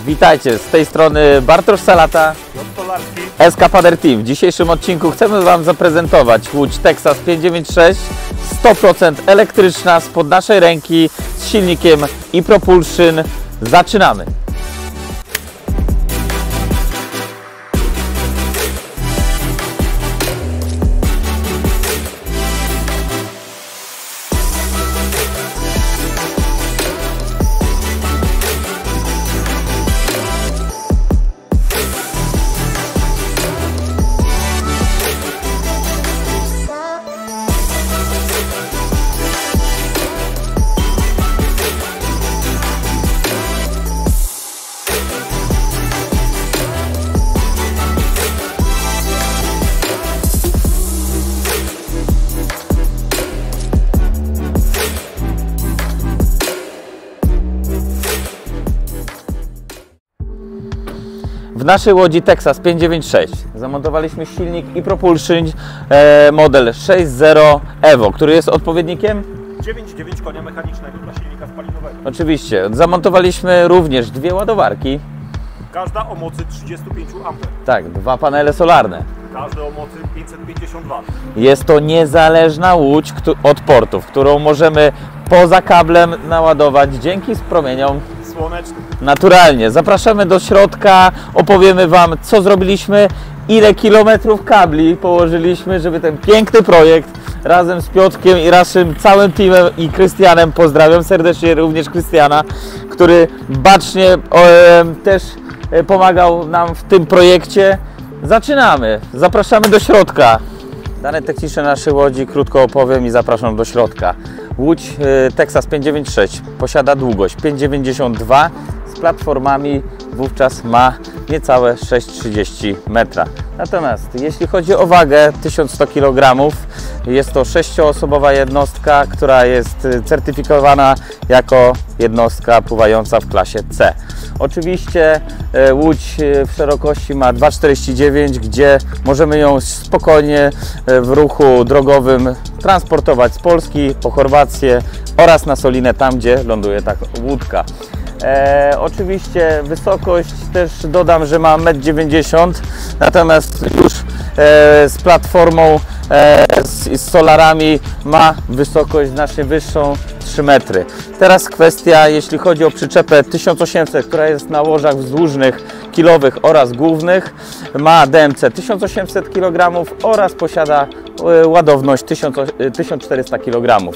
Witajcie, z tej strony Bartosz Salata, Eskapader Team. W dzisiejszym odcinku chcemy Wam zaprezentować łódź Texas 596, 100% elektryczna, spod naszej ręki, z silnikiem e-propulsion. Zaczynamy! W naszej łodzi Texas 596 zamontowaliśmy silnik e-propulsion model 6.0 Evo, który jest odpowiednikiem 9,9 konia mechanicznego dla silnika spalinowego. Oczywiście. Zamontowaliśmy również dwie ładowarki. Każda o mocy 35 A. Tak, dwa panele solarne. Każda o mocy 550 W. Jest to niezależna łódź od portów, którą możemy poza kablem naładować dzięki promieniom Słoneczny. naturalnie. Zapraszamy do środka, opowiemy Wam, co zrobiliśmy, ile kilometrów kabli położyliśmy, żeby ten piękny projekt razem z Piotrkiem i naszym całym teamem i Krystianem, pozdrawiam serdecznie również Krystiana, który bacznie też pomagał nam w tym projekcie. Zaczynamy, zapraszamy do środka. Dane techniczne naszej łodzi krótko opowiem i zapraszam do środka. Łódź Texas 596 posiada długość 5,92 z platformami, wówczas ma niecałe 6,30 metra. Natomiast jeśli chodzi o wagę 1100 kg, jest to 6-osobowa jednostka, która jest certyfikowana jako jednostka pływająca w klasie C. Oczywiście łódź w szerokości ma 2,49, gdzie możemy ją spokojnie w ruchu drogowym transportować z Polski po Chorwację oraz na Solinę, tam gdzie ląduje ta łódka. Oczywiście wysokość też dodam, że ma 1,90 m, natomiast już z platformą z solarami ma wysokość znacznie wyższą, 3 metry. Teraz kwestia, jeśli chodzi o przyczepę 1800, która jest na łożach wzdłużnych, kilowych oraz głównych, ma DMC 1800 kg oraz posiada ładowność 1400 kg.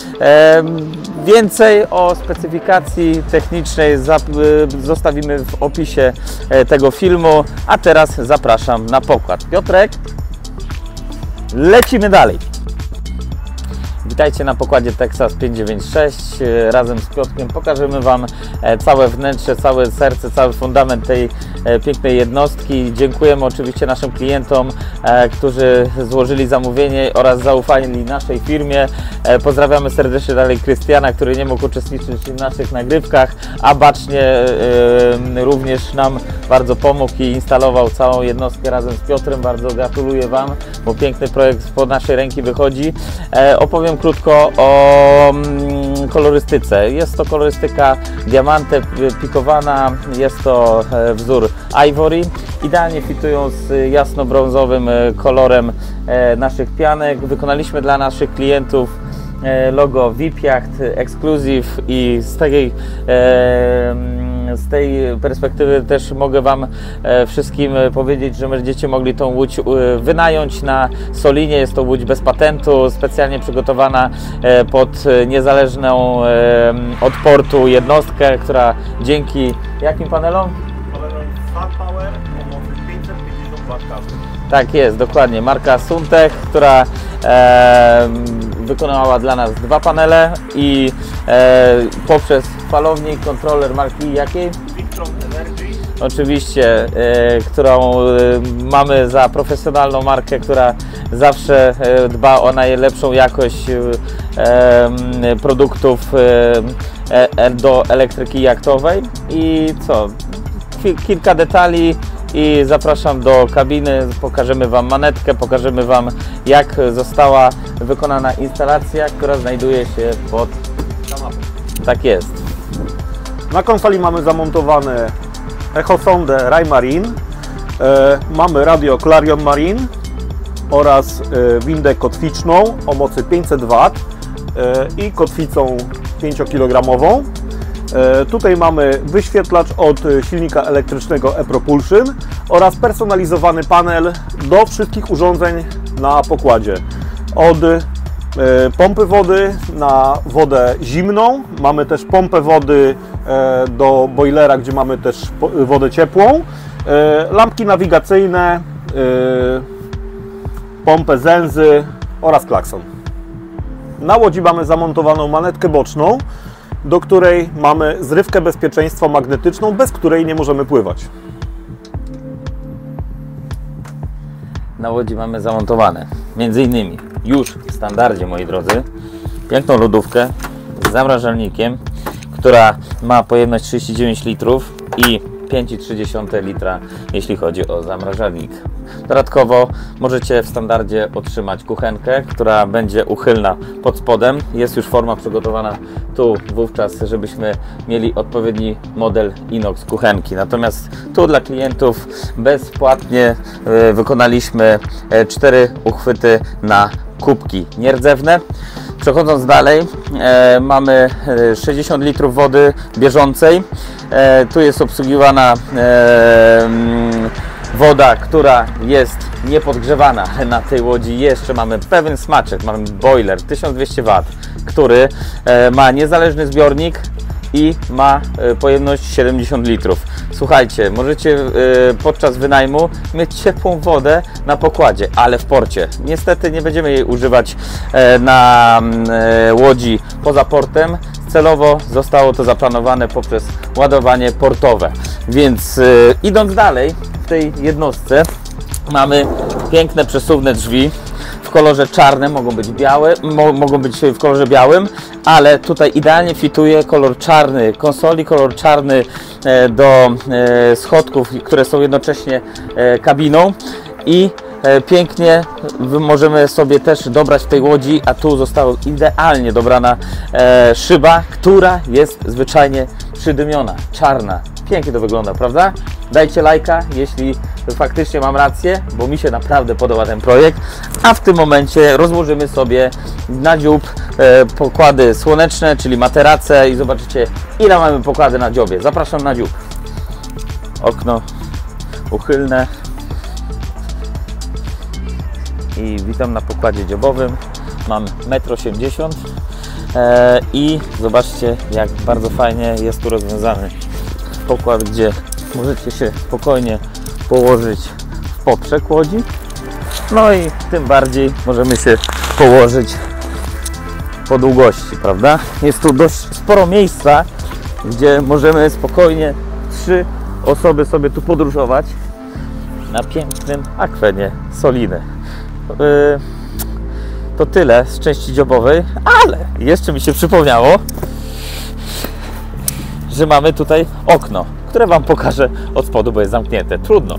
Więcej o specyfikacji technicznej zostawimy w opisie tego filmu, a teraz zapraszam na pokład. Piotrek, lecimy dalej. Witajcie na pokładzie Texas 596. Razem z Piotrkiem pokażemy Wam całe wnętrze, całe serce, cały fundament tej pięknej jednostki. Dziękujemy oczywiście naszym klientom, którzy złożyli zamówienie oraz zaufali naszej firmie. Pozdrawiamy serdecznie dalej Krystiana, który nie mógł uczestniczyć w naszych nagrywkach, a bacznie również nam bardzo pomógł i instalował całą jednostkę razem z Piotrem. Bardzo gratuluję Wam, bo piękny projekt spod naszej ręki wychodzi. Opowiem krótko o kolorystyce. Jest to kolorystyka diamante pikowana, jest to wzór Ivory. Idealnie fitują z jasno-brązowym kolorem naszych pianek. Wykonaliśmy dla naszych klientów logo VIP Yacht Exclusive i z tej perspektywy też mogę Wam wszystkim powiedzieć, że będziecie mogli tą łódź wynająć na Solinie. Jest to łódź bez patentu, specjalnie przygotowana pod niezależną od portu jednostkę, która dzięki jakim panelom? Panelem SunPower o mocy 550 W każdy. Tak jest, dokładnie. Marka Suntech, która wykonała dla nas dwa panele i poprzez falownik, kontroler marki jakiej? Victron Energy. Oczywiście, którą mamy za profesjonalną markę, która zawsze dba o najlepszą jakość produktów do elektryki jachtowej. I co? Kilka detali i zapraszam do kabiny, pokażemy Wam manetkę, pokażemy Wam, jak została wykonana instalacja, która znajduje się pod kanapą. Tak jest. Na konsoli mamy zamontowane echosondę Raymarine, mamy radio Clarion Marine oraz windę kotwiczną o mocy 500 W i kotwicą 5-kilogramową. Tutaj mamy wyświetlacz od silnika elektrycznego e-Propulsion oraz personalizowany panel do wszystkich urządzeń na pokładzie. Od pompy wody na wodę zimną, mamy też pompę wody do boilera, gdzie mamy też wodę ciepłą, lampki nawigacyjne, pompę zęzy oraz klakson. Na łodzi mamy zamontowaną manetkę boczną, do której mamy zrywkę bezpieczeństwa magnetyczną, bez której nie możemy pływać. Na łodzi mamy zamontowane m.in. już w standardzie, moi drodzy, piękną lodówkę z zamrażalnikiem, która ma pojemność 39 litrów i 5,3 litra, jeśli chodzi o zamrażalnik. Dodatkowo możecie w standardzie otrzymać kuchenkę, która będzie uchylna pod spodem. Jest już forma przygotowana tu wówczas, żebyśmy mieli odpowiedni model inox kuchenki. Natomiast tu dla klientów bezpłatnie wykonaliśmy 4 uchwyty na kubki nierdzewne. Przechodząc dalej, mamy 60 litrów wody bieżącej. Tu jest obsługiwana woda, która jest niepodgrzewana. Na tej łodzi jeszcze mamy pewien smaczek, mamy boiler 1200 W, który ma niezależny zbiornik i ma pojemność 70 litrów. Słuchajcie, możecie podczas wynajmu mieć ciepłą wodę na pokładzie, ale w porcie. Niestety nie będziemy jej używać na łodzi poza portem. Celowo zostało to zaplanowane poprzez ładowanie portowe. Więc idąc dalej, w tej jednostce mamy piękne przesuwne drzwi w kolorze czarnym, mogą być białe, mogą być w kolorze białym, ale tutaj idealnie fituje kolor czarny konsoli, kolor czarny do schodków, które są jednocześnie kabiną i pięknie możemy sobie też dobrać w tej łodzi, a tu została idealnie dobrana szyba, która jest zwyczajnie przydymiona, czarna. Pięknie to wygląda, prawda? Dajcie lajka, jeśli faktycznie mam rację, bo mi się naprawdę podoba ten projekt. A w tym momencie rozłożymy sobie na dziób pokłady słoneczne, czyli materace i zobaczycie, ile mamy pokłady na dziobie. Zapraszam na dziób. Okno uchylne. I witam na pokładzie dziobowym. Mam 1,80 m i zobaczcie, jak bardzo fajnie jest tu rozwiązany pokład, gdzie możecie się spokojnie położyć w poprzek łodzi. No i tym bardziej możemy się położyć po długości, prawda? Jest tu dość sporo miejsca, gdzie możemy spokojnie 3 osoby sobie tu podróżować na pięknym akwenie Soliny. To tyle z części dziobowej, ale jeszcze mi się przypomniało, że mamy tutaj okno, które Wam pokażę od spodu, bo jest zamknięte. Trudno.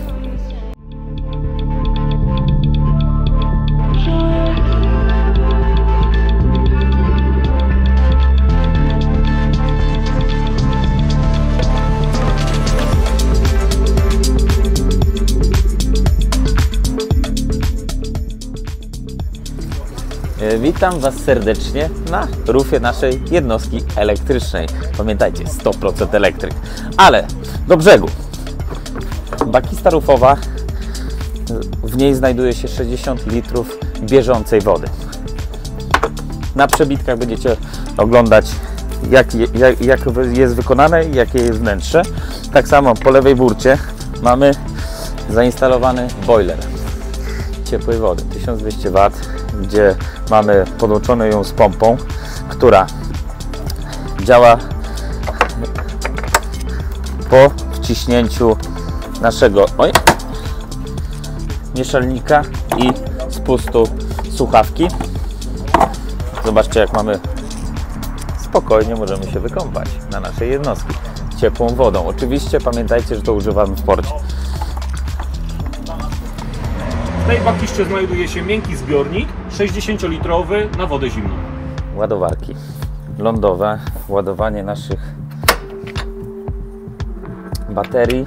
Witam Was serdecznie na rufie naszej jednostki elektrycznej. Pamiętajcie, 100% elektryk. Ale do brzegu. Bakista rufowa, w niej znajduje się 60 litrów bieżącej wody. Na przebitkach będziecie oglądać, jak jest wykonane i jakie jest wnętrze. Tak samo po lewej burcie mamy zainstalowany boiler ciepłej wody 1200 W, gdzie mamy podłączoną ją z pompą, która działa po wciśnięciu naszego mieszalnika i spustu słuchawki. Zobaczcie, jak mamy spokojnie możemy się wykąpać na naszej jednostce ciepłą wodą. Oczywiście pamiętajcie, że to używamy w porcie. W tej bakiście znajduje się miękki zbiornik 60-litrowy na wodę zimną. Ładowarki lądowe, ładowanie naszych baterii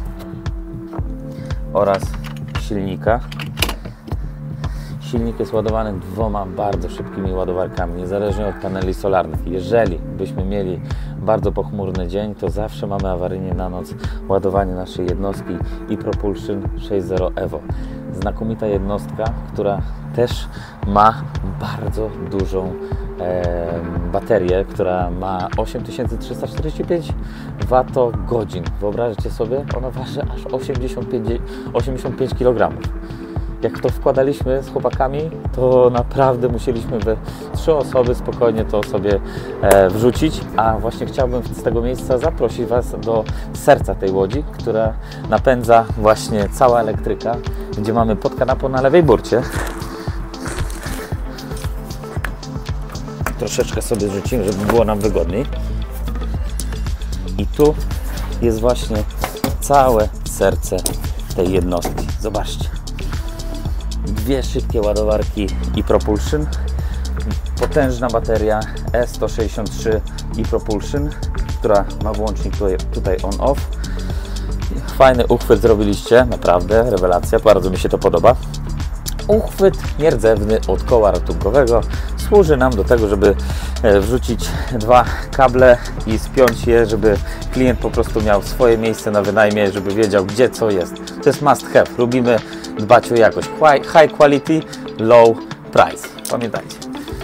oraz silnika. Silnik jest ładowany 2 bardzo szybkimi ładowarkami, niezależnie od paneli solarnych. Jeżeli byśmy mieli bardzo pochmurny dzień, to zawsze mamy awaryjnie na noc ładowanie naszej jednostki ePropulsion 6.0 Evo. Znakomita jednostka, która też ma bardzo dużą baterię, która ma 8345 Wh. Wyobraźcie sobie, ona waży aż 85 kg. Jak to wkładaliśmy z chłopakami, to naprawdę musieliśmy we 3 osoby spokojnie to sobie wrzucić. A właśnie chciałbym z tego miejsca zaprosić Was do serca tej łodzi, która napędza właśnie cała elektryka, gdzie mamy pod kanapą na lewej burcie. Troszeczkę sobie zrzucimy, żeby było nam wygodniej. I tu jest właśnie całe serce tej jednostki. Zobaczcie. 2 szybkie ładowarki ePropulsion, potężna bateria E163 ePropulsion, która ma włącznik tutaj on-off. Fajny uchwyt zrobiliście, naprawdę, rewelacja, bardzo mi się to podoba. Uchwyt nierdzewny od koła ratunkowego służy nam do tego, żeby wrzucić 2 kable i spiąć je, żeby klient po prostu miał swoje miejsce na wynajmie, żeby wiedział, gdzie co jest. To jest must have. Lubimy dbać o jakość. High quality, low price. Pamiętajcie.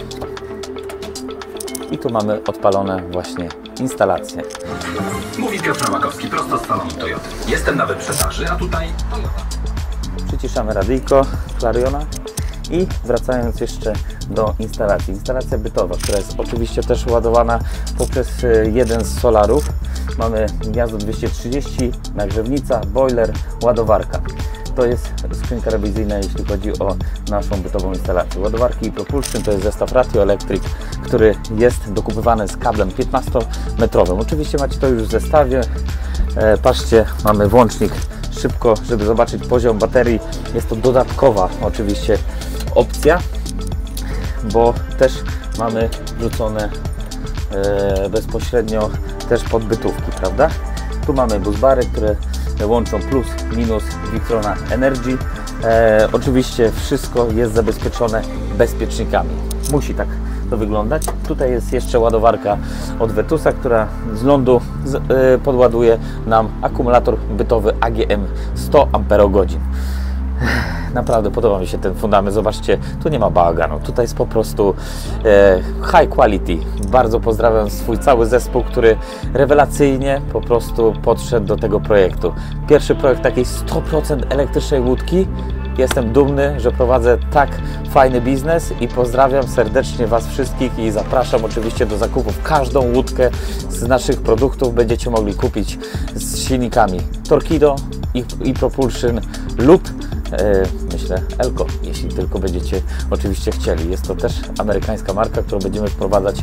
I tu mamy odpalone właśnie instalacje. Mówi Piotr Nowakowski, prosto z salonu Toyota. Jestem na wyprzedaży, a tutaj Toyota. Przyciszamy radyjko Clariona i wracając jeszcze do instalacji. Instalacja bytowa, która jest oczywiście też ładowana poprzez jeden z solarów. Mamy gniazdo 230, nagrzewnica, boiler, ładowarka. To jest skrzynka rewizyjna, jeśli chodzi o naszą bytową instalację. Ładowarki ePropulsion to jest zestaw Ratio Electric, który jest dokupywany z kablem 15-metrowym. Oczywiście macie to już w zestawie. Patrzcie, mamy włącznik szybko, żeby zobaczyć poziom baterii. Jest to dodatkowa oczywiście opcja, bo też mamy wrzucone bezpośrednio też podbytówki, prawda? Tu mamy busbary, które łączą plus, minus Victrona Energy. Oczywiście wszystko jest zabezpieczone bezpiecznikami. Musi tak to wyglądać. Tutaj jest jeszcze ładowarka od Vetusa, która z lądu podładuje nam akumulator bytowy AGM 100 Ah. Naprawdę podoba mi się ten fundament. Zobaczcie, tu nie ma bałaganu. Tutaj jest po prostu high quality. Bardzo pozdrawiam swój cały zespół, który rewelacyjnie po prostu podszedł do tego projektu. Pierwszy projekt takiej 100% elektrycznej łódki. Jestem dumny, że prowadzę tak fajny biznes i pozdrawiam serdecznie Was wszystkich i zapraszam oczywiście do zakupów. Każdą łódkę z naszych produktów będziecie mogli kupić z silnikami Torqeedo i Propulsion lub myślę Elco, jeśli tylko będziecie oczywiście chcieli. Jest to też amerykańska marka, którą będziemy wprowadzać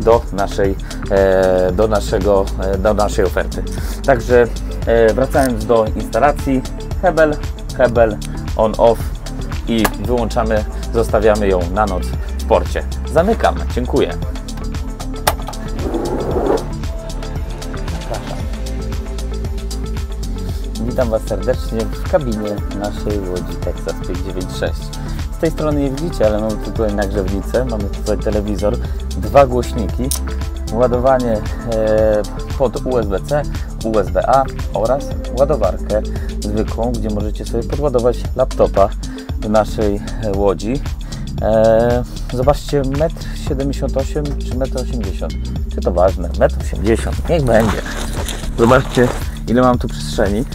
do naszej oferty. Także wracając do instalacji, hebel on-off i wyłączamy, zostawiamy ją na noc w porcie. Zamykam, dziękuję. Witam Was serdecznie w kabinie naszej łodzi Texas 596. Z tej strony nie widzicie, ale mamy tutaj nagrzewnicę, mamy tutaj telewizor, 2 głośniki, ładowanie pod USB-C, USB-A oraz ładowarkę zwykłą, gdzie możecie sobie podładować laptopa w naszej łodzi. Zobaczcie, 1,78 m czy 1,80 m. Czy to ważne? 1,80 m. Niech będzie. Zobaczcie, ile mam tu przestrzeni.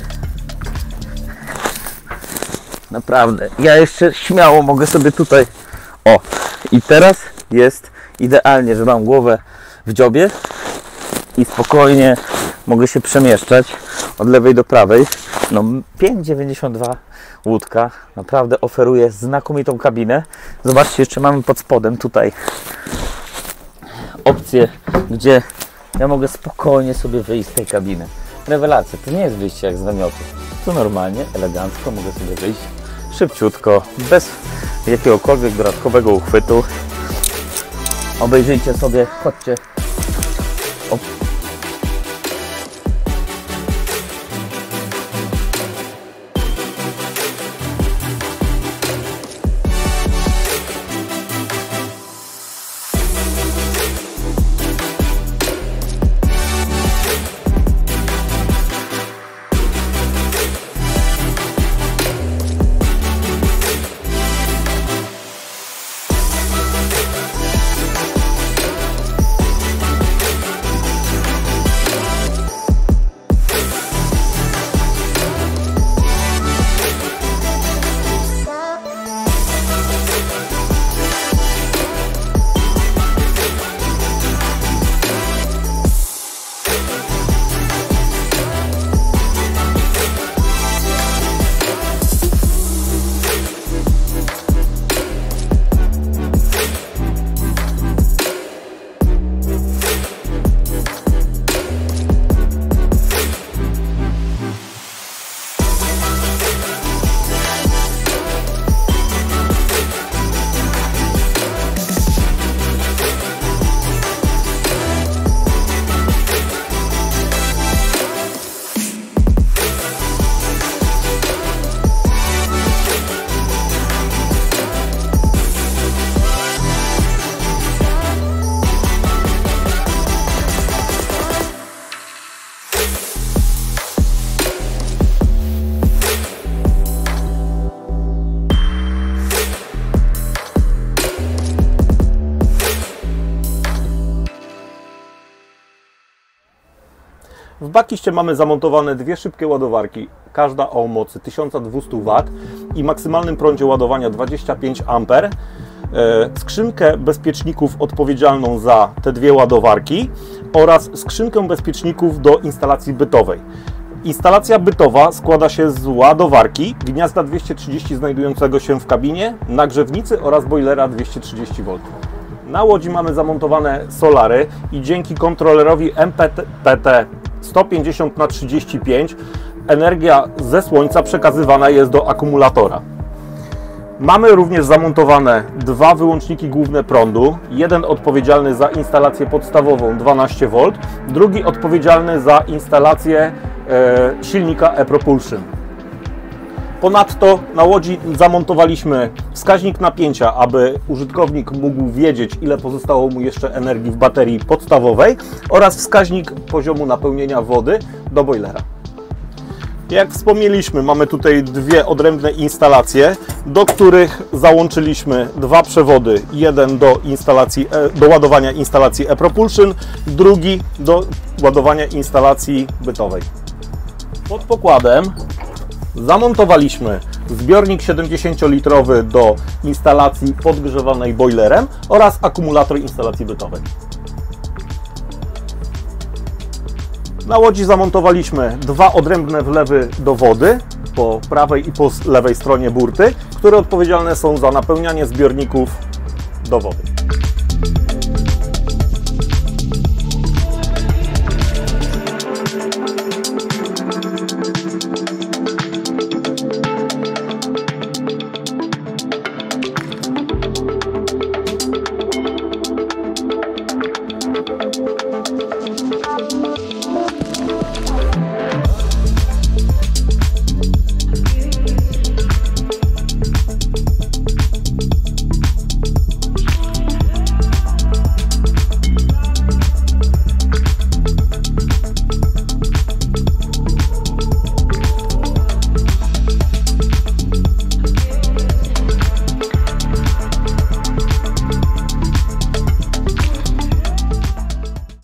Naprawdę. Ja jeszcze śmiało mogę sobie tutaj... O! I teraz jest idealnie, że mam głowę w dziobie i spokojnie mogę się przemieszczać od lewej do prawej. No 5,92 łódka. Naprawdę oferuje znakomitą kabinę. Zobaczcie, jeszcze mamy pod spodem tutaj opcję, gdzie ja mogę spokojnie sobie wyjść z tej kabiny. Rewelacja. To nie jest wyjście jak z namiotu. Tu normalnie, elegancko mogę sobie wyjść szybciutko, bez jakiegokolwiek dodatkowego uchwytu. Obejrzyjcie sobie, chodźcie. W bakiście mamy zamontowane dwie szybkie ładowarki, każda o mocy 1200 W i maksymalnym prądzie ładowania 25 A. Skrzynkę bezpieczników odpowiedzialną za te dwie ładowarki oraz skrzynkę bezpieczników do instalacji bytowej. Instalacja bytowa składa się z ładowarki, gniazda 230 znajdującego się w kabinie, nagrzewnicy oraz boilera 230 V. Na łodzi mamy zamontowane solary i dzięki kontrolerowi MPPT 150×35 energia ze słońca przekazywana jest do akumulatora. Mamy również zamontowane dwa wyłączniki główne prądu, jeden odpowiedzialny za instalację podstawową 12 V, drugi odpowiedzialny za instalację silnika e-Propulsion. Ponadto na łodzi zamontowaliśmy wskaźnik napięcia, aby użytkownik mógł wiedzieć, ile pozostało mu jeszcze energii w baterii podstawowej, oraz wskaźnik poziomu napełnienia wody do boilera. Jak wspomnieliśmy, mamy tutaj dwie odrębne instalacje, do których załączyliśmy dwa przewody. Jeden do ładowania instalacji e-Propulsion, drugi do ładowania instalacji bytowej. Pod pokładem zamontowaliśmy zbiornik 70-litrowy do instalacji podgrzewanej boilerem oraz akumulator instalacji bytowej. Na łodzi zamontowaliśmy dwa odrębne wlewy do wody po prawej i po lewej stronie burty, które odpowiedzialne są za napełnianie zbiorników do wody.